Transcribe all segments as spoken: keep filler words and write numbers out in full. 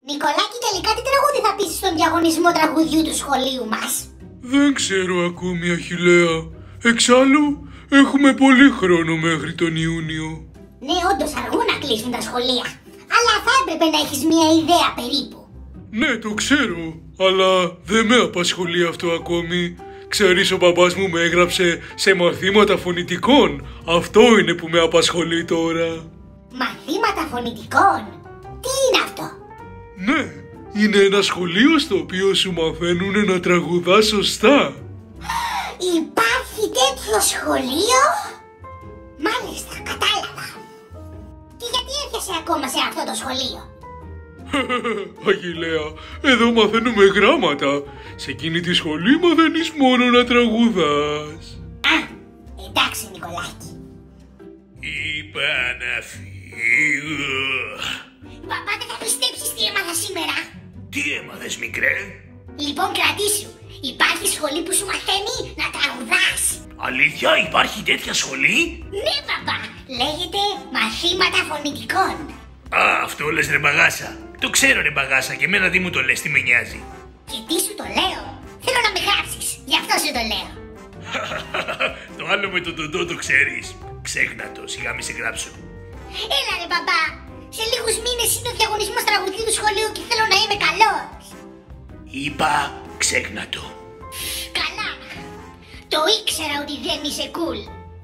Νικολάκη, τελικά τι τραγούδι θα πεις στον διαγωνισμό τραγουδιού του σχολείου μας? Δεν ξέρω ακόμη, Αχιλλέα. Εξάλλου, έχουμε πολύ χρόνο μέχρι τον Ιούνιο. Ναι, όντως αργούν να κλείσουν τα σχολεία. Αλλά θα έπρεπε να έχεις μια ιδέα περίπου. Ναι, το ξέρω, αλλά δεν με απασχολεί αυτό ακόμη. Ξέρεις, ο μπαμπάς μου με έγραψε σε μαθήματα φωνητικών. Αυτό είναι που με απασχολεί τώρα. Μαθήματα φωνητικών? Τι είναι αυτό? Ναι, είναι ένα σχολείο στο οποίο σου μαθαίνουνε να τραγουδάς σωστά. Υπάρχει τέτοιο σχολείο? Μάλιστα, κατάλαβα. Και γιατί έρχεσαι ακόμα σε αυτό το σχολείο? Αχιλλέα, εδώ μαθαίνουμε γράμματα. Σε εκείνη τη σχολή μαθαίνεις μόνο να τραγουδάς. Α, εντάξει Νικολάκη. Είπα να φύγω. Παπά, δεν θα πιστέψεις τι έμαθα σήμερα. Τι έμαθες, μικρέ? Λοιπόν, κρατήσου. Υπάρχει σχολή που σου μαθαίνει να τραγουδάς. Αλήθεια, υπάρχει τέτοια σχολή? Ναι, παπά. Λέγεται μαθήματα φωνητικών. Α, αυτό λες ρε μπαγάσα. Το ξέρω ρε μπαγάσα, και εμένα τι μου το λες, τι με νοιάζει. Και τι σου το λέω? Θέλω να με γράψεις, γι' αυτό σου το λέω. Το άλλο με το τοντό το ξέρεις. Ξέχνα το, σιγά μη σε γράψω. Έλα ρε μπαμπά, σε λίγους μήνες είναι ο διαγωνισμός τραγουδιού του σχολείου και θέλω να είμαι καλός. Είπα, ξέχνα το. Καλά. Το ήξερα ότι δεν είσαι cool.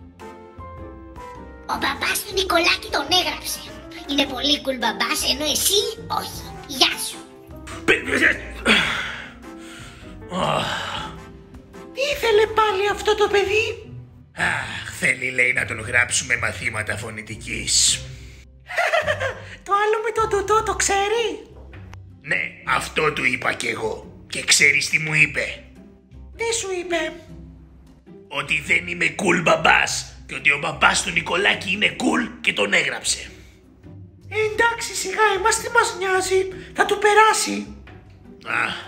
Ο μπαμπάς του Νικολάκη τον έγραψε. Είναι πολύ cool μπαμπάς, ενώ εσύ όχι. Γεια σου. Τι ήθελε πάλι αυτό το παιδί? Αχ, θέλει λέει να τον γράψουμε μαθήματα φωνητικής. Το άλλο με τον τοτό το ξέρει? Ναι, αυτό του είπα κι εγώ. Και ξέρεις τι μου είπε? Τι σου είπε? Ότι δεν είμαι cool μπαμπάς και ότι ο μπαμπάς του Νικολάκη είναι cool και τον έγραψε. Εντάξει, σιγά, εμάς τι μας νοιάζει, θα του περάσει. Α.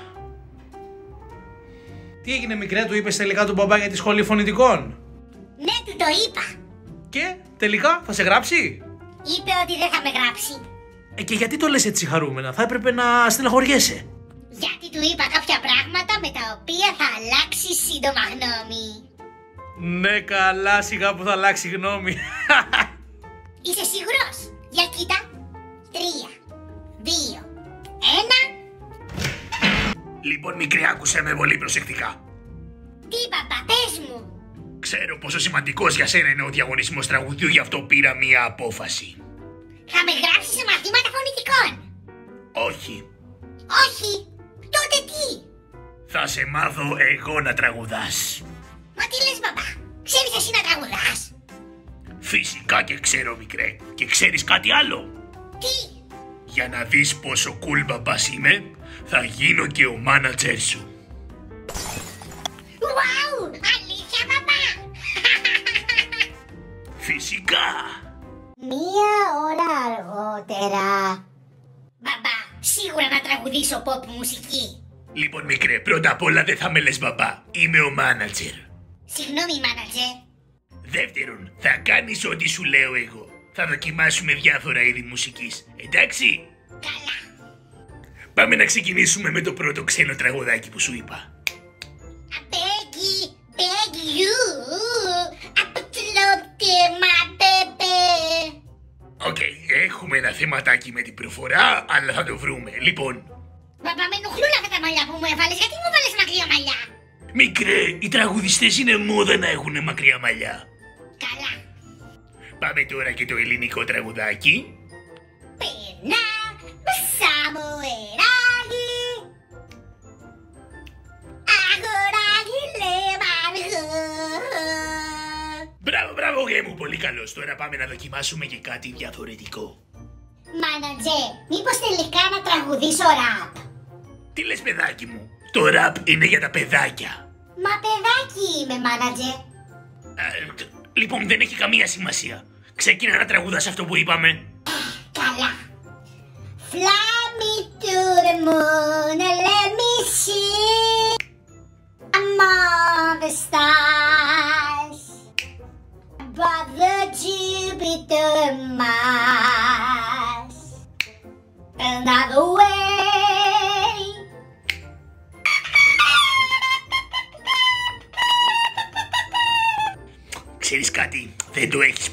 Τι έγινε, μικρέ, του είπες τελικά τον μπαμπά για τη σχολή φωνητικών? Ναι, του το είπα. Και τελικά θα σε γράψει? Είπε ότι δεν θα με γράψει. Ε, και γιατί το λες έτσι χαρούμενα? Θα έπρεπε να στεναχωριέσαι. Γιατί του είπα κάποια πράγματα με τα οποία θα αλλάξει σύντομα γνώμη. Ναι, καλά, σιγά που θα αλλάξει γνώμη. Είσαι σίγουρος? Για κοίτα. Τρία, δύο, ένα. Λοιπόν, μικρή, άκουσε με πολύ προσεκτικά. Τι παπά, πες μου. Ξέρω πόσο σημαντικός για σένα είναι ο διαγωνισμός τραγουδιού, γι' αυτό πήρα μία απόφαση. Θα με γράψεις σε μαθήματα φωνητικών? Όχι. Όχι. Τότε τι? Θα σε μάθω εγώ να τραγουδάς. Μα τι λες μπαμπά? Ξέρεις εσύ να τραγουδάς? Φυσικά και ξέρω, μικρέ. Και ξέρεις κάτι άλλο? Τι? Για να δεις πόσο cool μπαμπάς είμαι, θα γίνω και ο μάνατζερ σου. Ουάου! Αλήθεια μπαμπά? Φυσικά. Μία ώρα αργότερα. Μπαμπά, σίγουρα να τραγουδήσω pop μουσική. Λοιπόν, μικρέ, πρώτα απ' όλα δεν θα με λες μπαμπά. Είμαι ο μάνατζερ. Συγγνώμη, μάνατζερ. Δεύτερον, θα κάνεις ό,τι σου λέω εγώ. Θα δοκιμάσουμε διάφορα είδη μουσικής, εντάξει? Καλά. Πάμε να ξεκινήσουμε με το πρώτο ξένο τραγουδάκι που σου είπα. I beg you, beg you, I put the love to my baby. Οκ, okay, έχουμε ένα θεματάκι με την προφορά, αλλά θα το βρούμε. Λοιπόν. Μπαμπά, με ενοχλούν αυτά τα μαλλιά που μου έβαλες. Γιατί μου έβαλες μακριά μαλλιά? Μικρέ, οι τραγουδιστές είναι μόδα να έχουν μακριά μαλλιά. Καλά. Πάμε τώρα και το ελληνικό τραγουδάκι. Περνά μπροστά μου εράγει, αγοράκι λεμαργό. Μπράβο, μπράβο, γε μου, πολύ καλός. Τώρα πάμε να δοκιμάσουμε και κάτι διαφορετικό. Μάνατζε, μήπως τελικά να τραγουδήσω ραπ? Τι λες, παιδάκι μου? Το ραπ είναι για τα παιδάκια. Μα παιδάκι είμαι, μάνατζε. Α, λοιπόν, δεν έχει καμία σημασία. Ξεκίνα να τραγουδάς αυτό που είπαμε. Καλά. Fly me to the moon and let me see among the stars above the Jupiter and Mars. Another way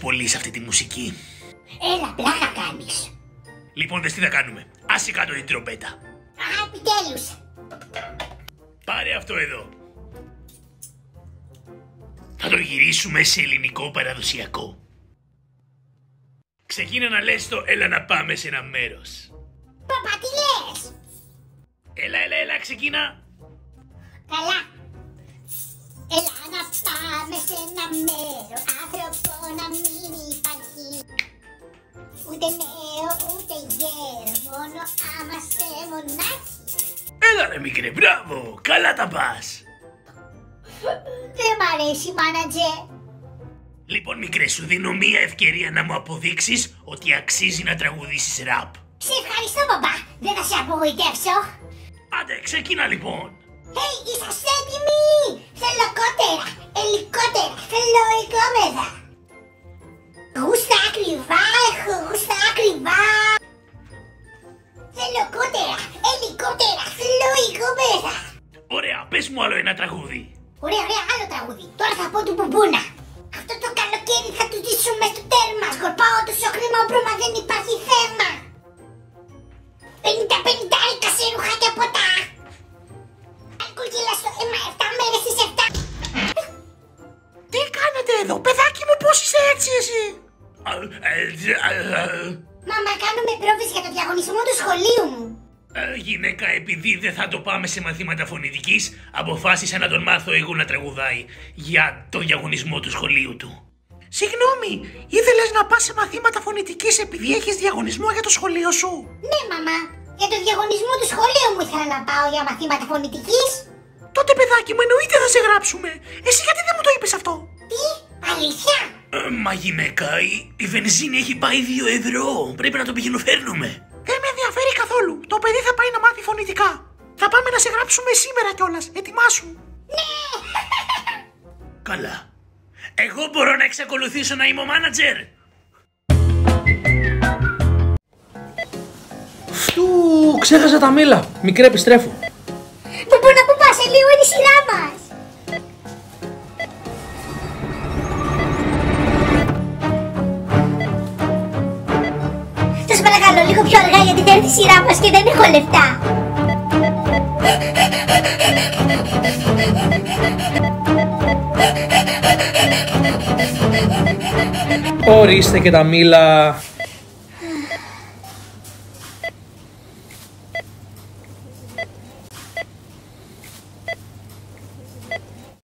πολύ σε αυτή τη μουσική. Έλα, πλάκα κάνεις. Λοιπόν, δες τι θα κάνουμε. Άσε κάτω την τρομπέτα. Α, επιτέλους. Πάρε αυτό εδώ. Θα το γυρίσουμε σε ελληνικό παραδοσιακό. Ξεκίνα να λες το «Έλα να πάμε σε ένα μέρος». Παπα, τι λες? Έλα, έλα, έλα, ξεκίνα. Καλά. Έλα να πάμε σε ένα μέρο, άνθρωπο να μην υπάρχει. Ούτε νέο, ούτε γέρο, μόνο άμα σε μονάχη. Έλα ρε μικρέ, μπράβο, καλά τα πας. Δεν μ' αρέσει, μάνατζε. Λοιπόν μικρέ, σου δίνω μία ευκαιρία να μου αποδείξεις ότι αξίζει να τραγουδήσεις ραπ. Σε ευχαριστώ, μπαμπά. Δεν θα σε απογοητεύσω. Άντε, ξεκίνα λοιπόν. Hey, είσαστε έτοιμοι! Θέλω κότερα, ελικότερα, θέλω οικόμεδα. Γούστα ακριβά, έχω γούστα ακριβά. Θέλω κότερα, ελικότερα, θέλω οικόμεδα. Ωραία, πες μου άλλο ένα τραγούδι. Ωραία, ωραία, άλλο τραγούδι. Τώρα θα πω του Μπουμπούνα. Αυτό το καλοκαίρι θα του ζήσουμε στο τέρμα. Σκορπάω τόσο χρήμα, μπρούμα, δεν υπάρχει θέμα. Πενήντα πενήντα έκα σε ρούχα και ποτά. Αλκουγίλα στο αίμα, εφτά μέρες στις εφτά. Τι κάνετε εδώ, παιδάκι μου, πώς είσαι έτσι εσύ? Μάμα, κάνουμε πρόβες για το διαγωνισμό του σχολείου μου. Ε, γυναίκα, επειδή δεν θα το πάμε σε μαθήματα φωνητικής, αποφάσισα να τον μάθω εγώ να τραγουδάει για το διαγωνισμό του σχολείου του. Συγγνώμη, ήθελες να πας σε μαθήματα φωνητικής επειδή έχεις διαγωνισμό για το σχολείο σου? Ναι, μαμά. Για το διαγωνισμό του σχολείου μου ήθελα να πάω για μαθήματα φωνητικής. Τότε παιδάκι μου, εννοείται θα σε γράψουμε. Εσύ γιατί δεν μου το είπες αυτό? Τι, αλήθεια? Ε, μα γυναίκα, η, η βενζίνη έχει πάει δύο ευρώ. Πρέπει να το πηγαινοφέρνουμε. Δεν με ενδιαφέρει καθόλου. Το παιδί θα πάει να μάθει φωνητικά. Θα πάμε να σε γράψουμε σήμερα κιόλας. Ετοιμάσου. Ναι. Καλά. Εγώ μπορώ να εξακολουθήσω να είμαι ο μάνατζερ. Φτού, ξέχασα τα μήλα. Μικρέ, επιστρέφω. Μπουμπούνα, πού πας, σε λίγο είναι η σειρά μας. Σας παρακαλώ λίγο πιο αργά γιατί θα έρθει η σειρά μας και δεν έχω λεφτά. Ορίστε και τα μήλα.